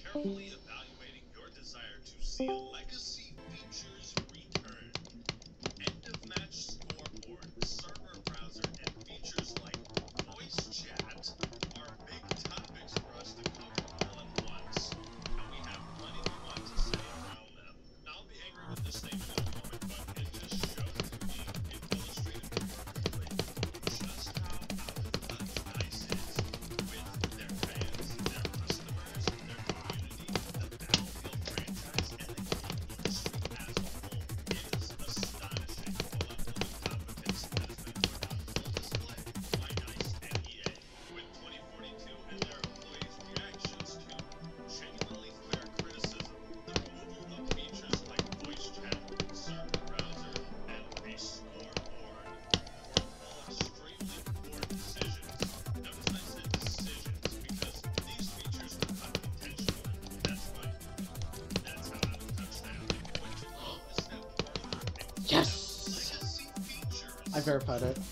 carefully evaluating your desire to see legacy features return. End of match scoreboard, server browser, and features like voice chat are big topics for us to cover all at once. And we have plenty we want to say around them. Now, I'll be angry with this statement in a moment, but it just shows to me, it illustrated perfectly just how out of touch DICE is with their fans, their customers, their community, the Battlefield franchise, and the gaming industry as a whole. It is astonishing the level of incompetence that has been put on full display by DICE and EA, with 2042 and their employees' reactions to genuinely fair criticism. The removal of features like voice chat, server browser, and a scoreboard were all extremely poor decisions. Notice I said decisions because these features were cut intentionally. That's right. That's how out of touch they are. What you love is that Yes! legacy features. I verified it.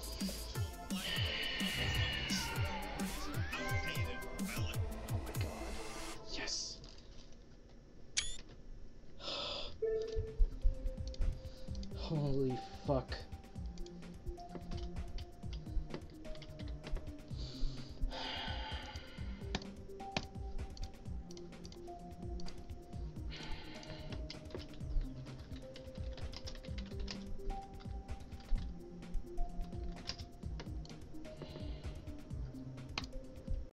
Oh my god. Yes. Holy fuck.